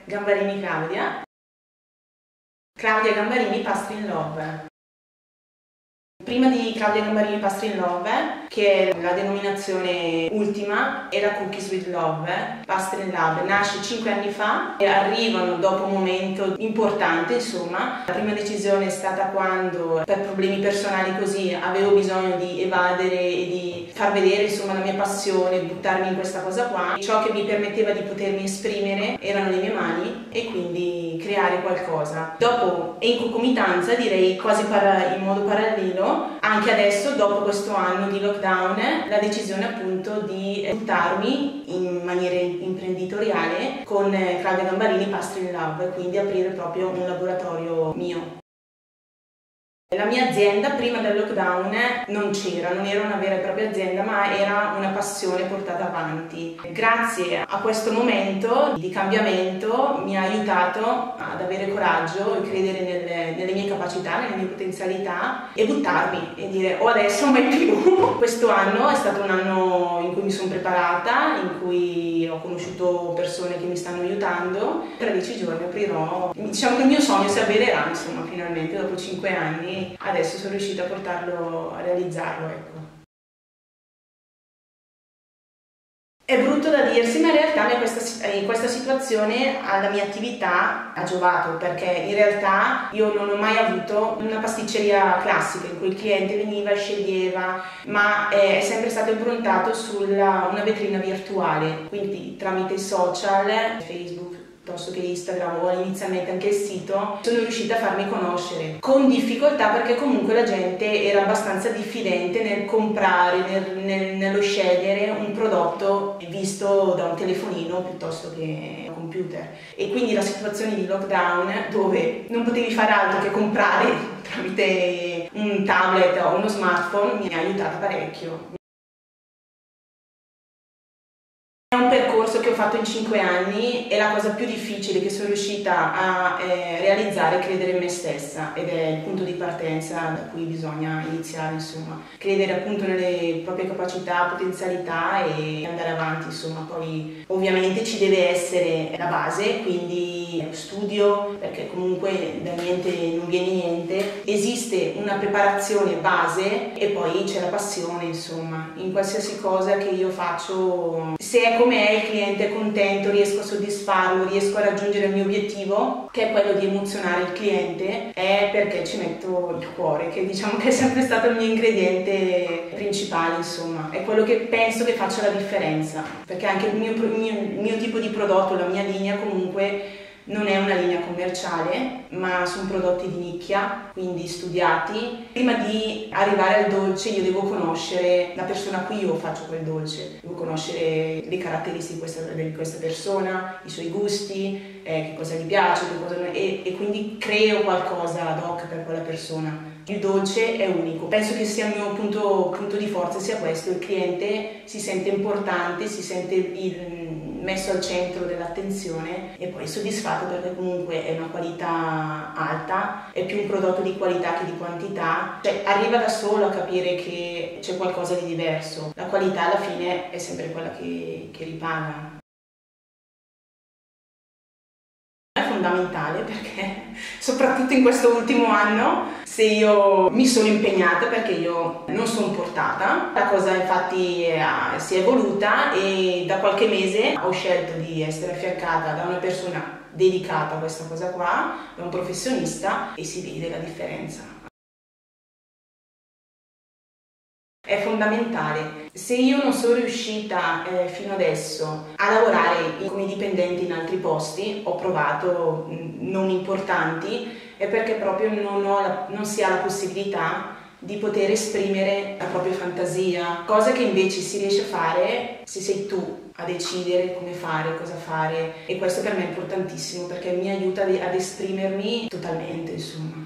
Gambarini Claudia. Claudia Gambarini Pastry in Love. Prima di Claudia Gambarini Pastry in Love, che è la denominazione ultima, era Cookies with Love. Pastry in Love nasce 5 anni fa e arrivano dopo un momento importante, insomma. La prima decisione è stata quando, per problemi personali così, avevo bisogno di evadere e di far vedere, insomma, la mia passione, buttarmi in questa cosa qua. Ciò che mi permetteva di potermi esprimere erano le mie mani e quindi creare qualcosa. Dopo, e in concomitanza, direi quasi in modo parallelo, anche adesso, dopo questo anno di lockdown, la decisione appunto di buttarmi in maniera imprenditoriale con Claudia Gambarini Pastry in Love, quindi aprire proprio un laboratorio mio. La mia azienda prima del lockdown non era una vera e propria azienda, ma era una passione portata avanti. Grazie a questo momento di cambiamento mi ha aiutato ad avere coraggio e credere nelle mie capacità, nelle mie potenzialità e buttarmi e dire o adesso o mai più. Questo anno è stato un anno in cui mi sono preparata, in cui ho conosciuto persone che mi stanno aiutando. Tra 10 giorni aprirò, diciamo che il mio sogno si avvererà, insomma, finalmente dopo 5 anni. Adesso sono riuscita a realizzarlo, ecco. È brutto da dirsi, ma in realtà questa situazione alla mia attività ha giovato, perché in realtà io non ho mai avuto una pasticceria classica in cui il cliente veniva e sceglieva, ma è sempre stato improntato su una vetrina virtuale, quindi tramite i social, Facebook, piuttosto che Instagram o inizialmente anche il sito, sono riuscita a farmi conoscere con difficoltà, perché comunque la gente era abbastanza diffidente nel comprare, nello scegliere un prodotto visto da un telefonino piuttosto che un computer. E quindi la situazione di lockdown, dove non potevi fare altro che comprare tramite un tablet o uno smartphone, mi ha aiutata parecchio. È un percorso che ho fatto in 5 anni e la cosa più difficile che sono riuscita a realizzare è credere in me stessa, ed è il punto di partenza da cui bisogna iniziare, insomma. Credere appunto nelle proprie capacità, potenzialità e andare avanti, insomma. Poi ovviamente ci deve essere la base, quindi studio, perché comunque da niente non viene niente. Esiste una preparazione base e poi c'è la passione, insomma. In qualsiasi cosa che io faccio, se è come è, il cliente è contento, riesco a soddisfarlo, riesco a raggiungere il mio obiettivo, che è quello di emozionare il cliente, è perché ci metto il cuore, che diciamo che è sempre stato il mio ingrediente principale, insomma. È quello che penso che faccia la differenza, perché anche il mio tipo di prodotto, la mia linea comunque non è una linea commerciale, ma sono prodotti di nicchia, quindi studiati. Prima di arrivare al dolce io devo conoscere la persona a cui io faccio quel dolce, devo conoscere le caratteristiche di questa persona, i suoi gusti, che cosa gli piace, e quindi creo qualcosa ad hoc per quella persona. Il dolce è unico, penso che sia il mio punto di forza, sia questo: il cliente si sente importante, si sente messo al centro dell'attenzione e poi soddisfatto, perché comunque è una qualità alta, è più un prodotto di qualità che di quantità, cioè arriva da solo a capire che c'è qualcosa di diverso. La qualità alla fine è sempre quella che ripaga. Fondamentale, perché soprattutto in questo ultimo anno, se io mi sono impegnata, perché io non sono portata, la cosa infatti si è evoluta e da qualche mese ho scelto di essere affiancata da una persona dedicata a questa cosa qua, da un professionista, e si vede la differenza. È fondamentale. Se io non sono riuscita fino adesso a lavorare come dipendente in altri posti, ho provato non importanti, è perché proprio non si ha la possibilità di poter esprimere la propria fantasia, cosa che invece si riesce a fare se sei tu a decidere come fare, cosa fare, e questo per me è importantissimo, perché mi aiuta ad esprimermi totalmente, insomma.